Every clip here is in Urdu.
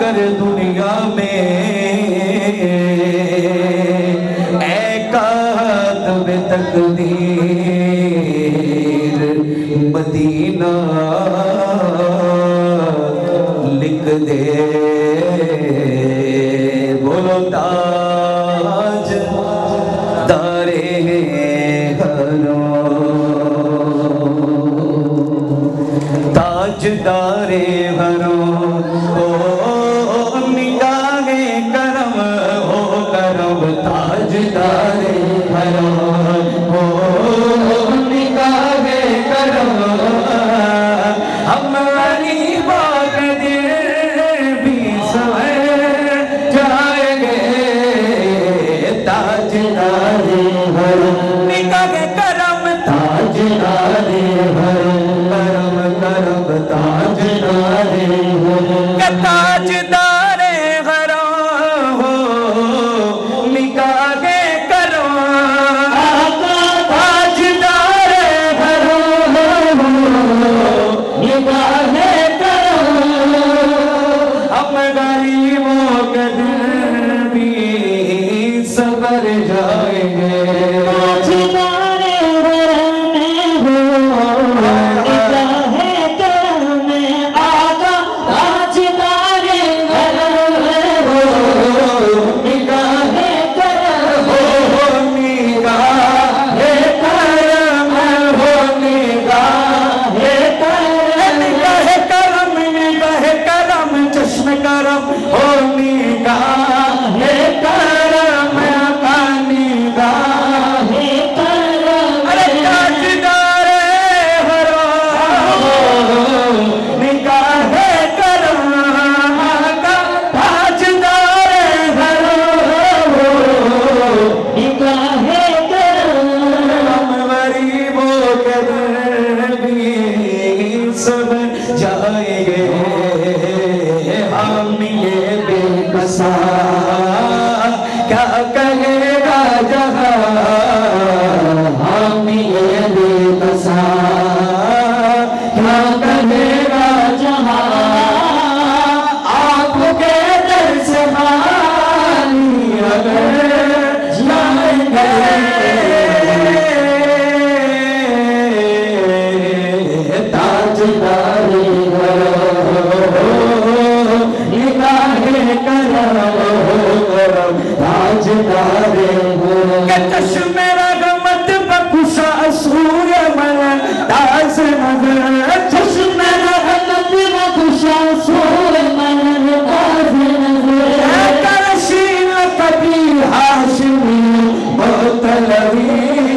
کر دنیا میں اے کاتب تقدیر مدینہ لکھ دے بولو تاج دارے تاج دارے نگاہ کرم ہو کرم تاج دارے ہو نگاہ کرم ہم غریبوں کے دل بھی سنور جائیں گے تاج دارے نگاہ کرم تاج دارے کرم کرم تاج دارے تاج دارے ہو نگاہ کرم تاج دارے ہو نگاہ کرم ہم غریبوں کے دل بھی سنور جائیں گے تاج دارے ہو نگاہ کرم آقا تاج دارے ہو نگاہ کرم ہو نگاہ کرم ہو نگاہ کرم نگاہ کرم چشم کرم ہو نگاہ کرم آقا نگاہ کرم ارے تاج دارے ہو نگاہ کرم آقا تاج دارے ہو نگاہ کرم ہم غریبوں کے دل بھی سنور جائیں گے ہم یہ بے بسا کیا کہے گا جہاں ہم یہ بے بسا کیا کہے گا جہاں آپ کے در سے خالی اگر جائیں گے تاج دارے نگاہ کرم تاج دارے کہ چشم رحمت بخشا سور من تاز نظر چشم رحمت بخشا سور من تاز نظر کرشین کبھی ہاشمی مطلبی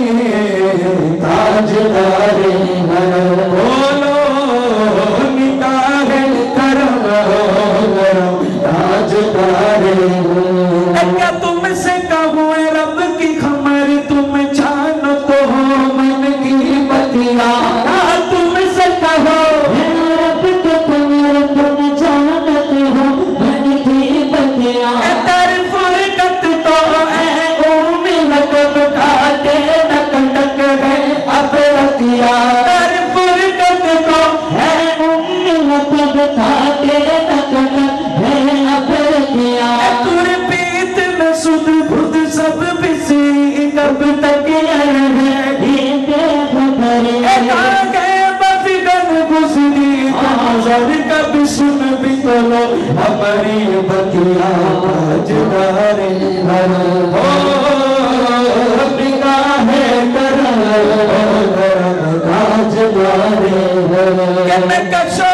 تاج دارے بولو نگاہ کرم تاج دارے کیا تم سے کہوں اے رب کی خمر تم جانو تو ہو من کی بتیا تم سے کہو اے رب کی خمر تم جانو تو ہو من کی بتیا در فرقت تو اے امت بکاتے ڈک ڈک ہے اب رتیا در فرقت تو اے امت بکاتے ڈک ڈک ہے اب رتیا تر پیت میں سدھ بھد سب بسی کب تک ہے بفگن گزری نظر کب سن بھی تلو ہماری بتیا تاج دارے ہو نگاہ کرم تاج دارے کہ میں کشو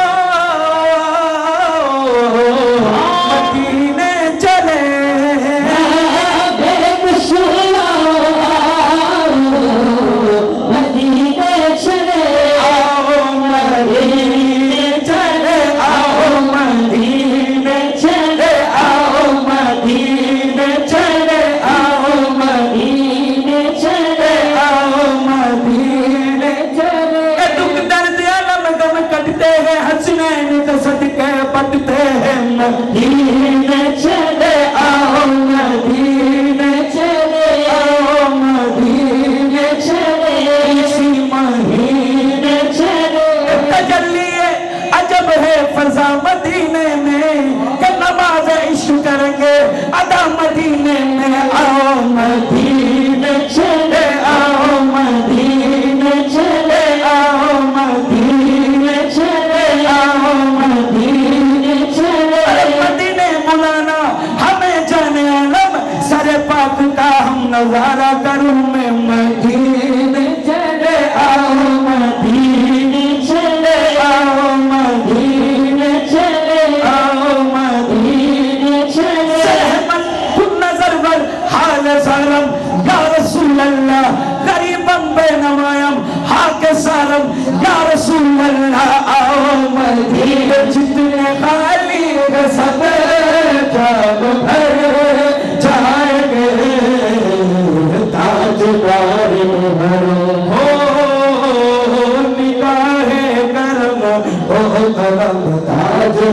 مدینے چلے مدینے چلے آؤ مدینے چلے آؤ مدینے چلے آؤ مدینے چلے آؤ مدینے چلے آؤ مدینے چلے دکھ درد علم غم کٹتے ہیں حسنین کا صدقہ پٹتے ہیں مدینے چلے آؤ مدینے چلے آؤ مدینے چلے اسی مہینے چلے تجلی عجب ہے فضا مدینے میں کہ نماز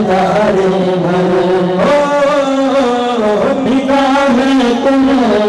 دار بھر نگاہ تم